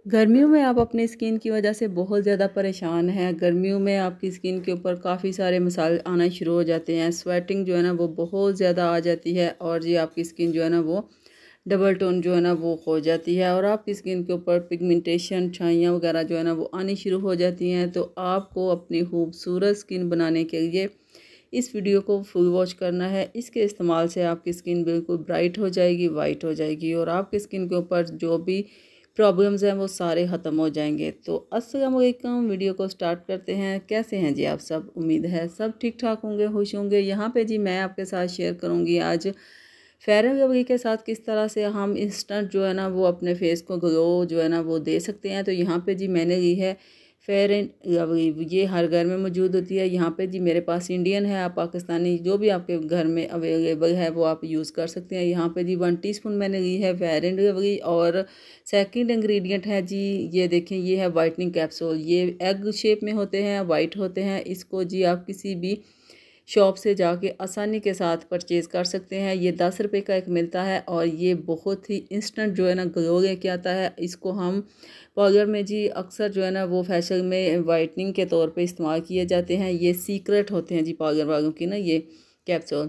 गर्मियों में आप अपनी स्किन की वजह से बहुत ज़्यादा परेशान हैं। गर्मियों में आपकी स्किन के ऊपर काफ़ी सारे मसाइल आना शुरू हो जाते हैं। स्वेटिंग जो है ना वो बहुत ज़्यादा आ जाती है और जी आपकी स्किन जो है ना वो डबल टोन जो है ना वो हो जाती है और आपकी स्किन के ऊपर पिगमेंटेशन, छाइयाँ वगैरह जो है ना वो आनी शुरू हो जाती हैं। तो आपको अपनी खूबसूरत स्किन बनाने के लिए इस वीडियो को फुल वॉच करना है। इसके इस्तेमाल से आपकी स्किन बिल्कुल ब्राइट हो जाएगी, वाइट हो जाएगी और आपकी स्किन के ऊपर जो भी प्रॉब्लम्स हैं वो सारे ख़त्म हो जाएंगे। तो अस्सलाम वालेकुम, वीडियो को स्टार्ट करते हैं। कैसे हैं जी आप सब? उम्मीद है सब ठीक ठाक होंगे, खुश होंगे। यहाँ पे जी मैं आपके साथ शेयर करूँगी आज फेयर लवली के साथ किस तरह से हम इंस्टेंट जो है ना वो अपने फेस को ग्लो जो है ना वो दे सकते हैं। तो यहाँ पे जी मैंने ली है फेयर एंड लवली, ये हर घर में मौजूद होती है। यहाँ पे जी मेरे पास इंडियन है, आप पाकिस्तानी जो भी आपके घर में अवेलेबल है वो आप यूज़ कर सकते हैं। यहाँ पे जी 1 टीस्पून मैंने ली है फेयर एंड लवली और सेकंड इंग्रेडिएंट है जी, ये देखें, ये है वाइटनिंग कैप्सूल। ये एग शेप में होते हैं, वाइट होते हैं। इसको जी आप किसी भी शॉप से जाके आसानी के साथ परचेज़ कर सकते हैं। ये 10 रुपये का एक मिलता है और ये बहुत ही इंस्टेंट जो है ना ग्लो लेके आता है। इसको हम पार्लर में जी अक्सर जो है ना वो फेशियल में वाइटनिंग के तौर पे इस्तेमाल किए जाते हैं। ये सीक्रेट होते हैं जी पार्लर वालों की ना ये कैप्सूल।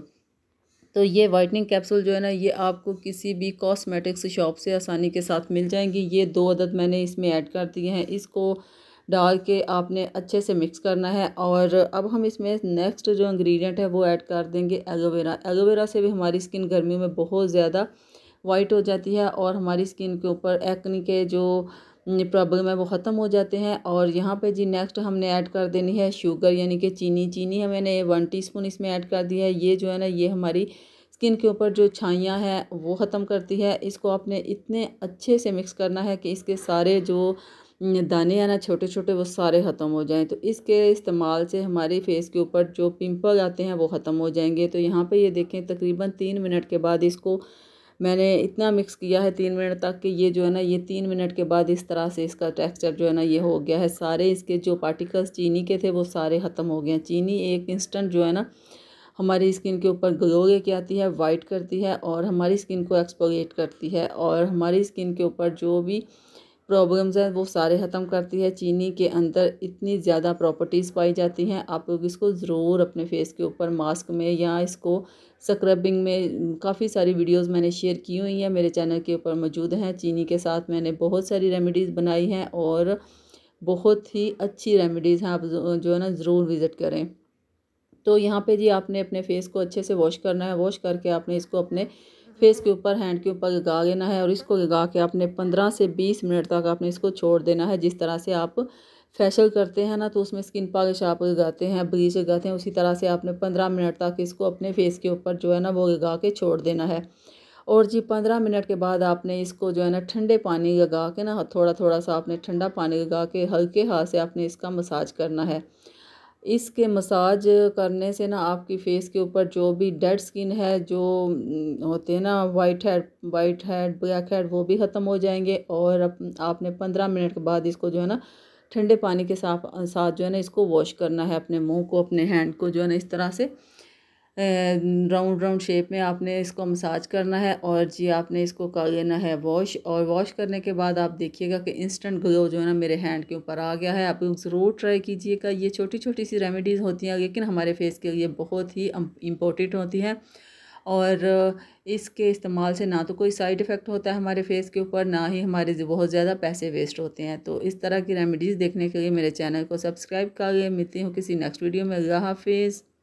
तो ये वाइटनिंग कैप्सूल जो है ना ये आपको किसी भी कॉस्मेटिक्स शॉप से आसानी के साथ मिल जाएंगी। ये 2 अदद मैंने इसमें ऐड कर दिए हैं। इसको डाल के आपने अच्छे से मिक्स करना है और अब हम इसमें नेक्स्ट जो इंग्रेडिएंट है वो ऐड कर देंगे एलोवेरा। एलोवेरा से भी हमारी स्किन गर्मियों में बहुत ज़्यादा वाइट हो जाती है और हमारी स्किन के ऊपर एक्ने के जो प्रॉब्लम है वो ख़त्म हो जाते हैं। और यहाँ पे जी नेक्स्ट हमने ऐड कर देनी है शुगर यानी कि चीनी। चीनी है मैंने 1 टीस्पून इसमें ऐड कर दिया है। ये जो है ना ये हमारी स्किन के ऊपर जो छाइयाँ हैं वो ख़त्म करती है। इसको आपने इतने अच्छे से मिक्स करना है कि इसके सारे जो दाने हैं ना छोटे छोटे वो सारे ख़त्म हो जाएं। तो इसके इस्तेमाल से हमारे फेस के ऊपर जो पिंपल आते हैं वो ख़त्म हो जाएंगे। तो यहाँ पे ये देखें तकरीबन 3 मिनट के बाद इसको मैंने इतना मिक्स किया है 3 मिनट तक कि ये जो है ना ये 3 मिनट के बाद इस तरह से इसका टेक्सचर जो है ना ये हो गया है। सारे इसके जो पार्टिकल्स चीनी के थे वो सारे ख़त्म हो गए हैं। चीनी एक इंस्टेंट जो है ना हमारी स्किन के ऊपर ग्लो लेके आती है, वाइट करती है और हमारी स्किन को एक्सफोलिएट करती है और हमारी स्किन के ऊपर जो भी प्रॉब्लम्स हैं वो सारे ख़त्म करती है। चीनी के अंदर इतनी ज़्यादा प्रॉपर्टीज़ पाई जाती हैं। आप लोग इसको ज़रूर अपने फेस के ऊपर मास्क में या इसको स्क्रबिंग में काफ़ी सारी वीडियोस मैंने शेयर की हुई हैं, मेरे चैनल के ऊपर मौजूद हैं। चीनी के साथ मैंने बहुत सारी रेमेडीज़ बनाई हैं और बहुत ही अच्छी रेमेडीज़ हैं, आप जो है ना ज़रूर विज़िट करें। तो यहाँ पे जी आपने अपने फेस को अच्छे से वॉश करना है। वॉश करके आपने इसको अपने फेस के ऊपर, हैंड के ऊपर लगा लेना है और इसको लगा के आपने 15 से 20 मिनट तक आपने इसको छोड़ देना है। जिस तरह से आप फेशियल करते हैं ना तो उसमें स्किन पॉलिश आप लगाते हैं, ब्लीच लगाते हैं, उसी तरह से आपने 15 मिनट तक इसको अपने फेस के ऊपर जो है ना वो लगा के छोड़ देना है। और जी 15 मिनट के बाद आपने इसको जो है ना ठंडे पानी लगा के ना थोड़ा थोड़ा सा आपने ठंडा पानी लगा के हल्के हाथ से आपने इसका मसाज करना है। इसके मसाज करने से ना आपकी फेस के ऊपर जो भी डेड स्किन है, जो होते हैं ना वाइट हेड ब्लैक हेड, वो भी ख़त्म हो जाएंगे। और आपने 15 मिनट के बाद इसको जो है ना ठंडे पानी के साथ जो है ना इसको वॉश करना है। अपने मुंह को, अपने हैंड को जो है ना इस तरह से राउंड राउंड शेप में आपने इसको मसाज करना है और जी आपने इसको कर लेना है वॉश। और वॉश करने के बाद आप देखिएगा कि इंस्टेंट ग्लो जो है ना मेरे हैंड के ऊपर आ गया है। आप लोग ज़रूर ट्राई कीजिएगा। ये छोटी छोटी सी रेमेडीज़ होती हैं लेकिन हमारे फेस के लिए बहुत ही इम्पोर्टेंट होती हैं और इसके इस्तेमाल से ना तो कोई साइड इफ़ेक्ट होता है हमारे फेस के ऊपर, ना ही हमारे बहुत ज़्यादा पैसे वेस्ट होते हैं। तो इस तरह की रेमेडीज़ देखने के लिए मेरे चैनल को सब्सक्राइब कर लें। मिलती हूँ किसी नेक्स्ट वीडियो में। अल्लाह हाफिज़।